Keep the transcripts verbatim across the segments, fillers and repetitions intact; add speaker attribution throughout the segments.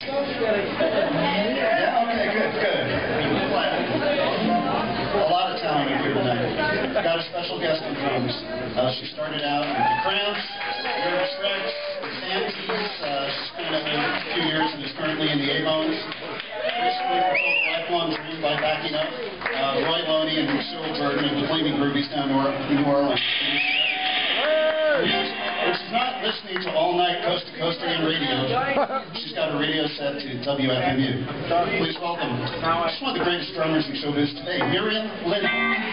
Speaker 1: Yeah, okay, good, good. A lot of talent here tonight. Got a special guest on drums. Uh, she started out with the Cramps, Miriam Linna, Zantees. Uh, she spent a few years and is currently in the A-Bones. Recently fulfilled a lifelong dream by backing up uh, Roy Loney and Cyril Burton and the Flaming Groovies down in New Orleans. When she's not listening to all-night coast-to-coast A M radio, she's got a radio set to W F M U. Please welcome, she's one of the greatest drummers in showbiz today, Miriam Linna.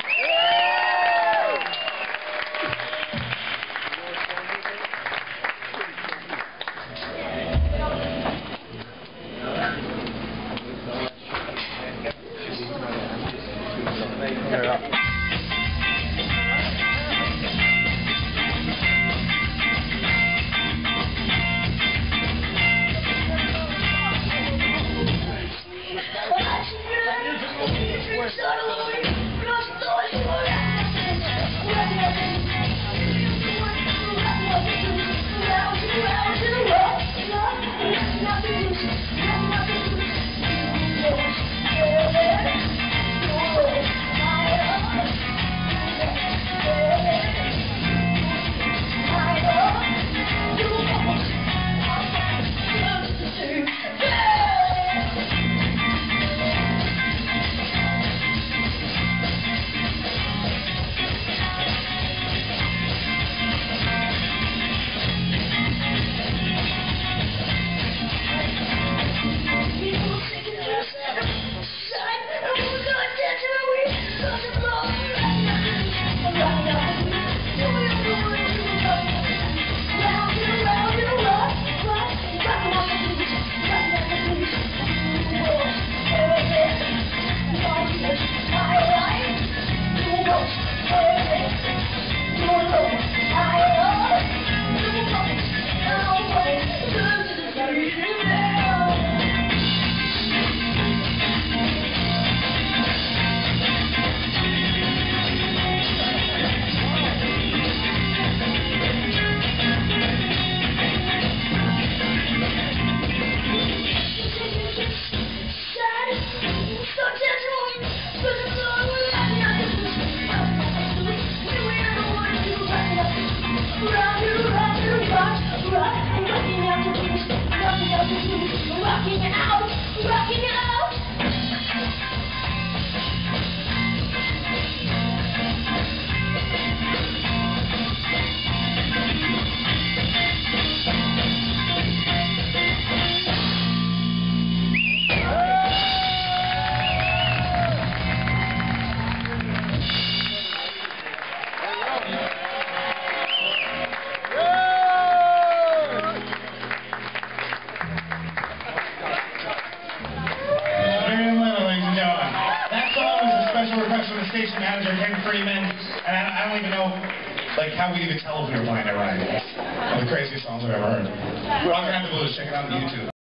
Speaker 2: Rockin' out, rockin' out.
Speaker 3: Request from the station manager, Ken Freeman, and I, I don't even know like how we even tell if we were playing it right. One of the craziest songs I've ever heard. Rock and Roll, check it out on YouTube.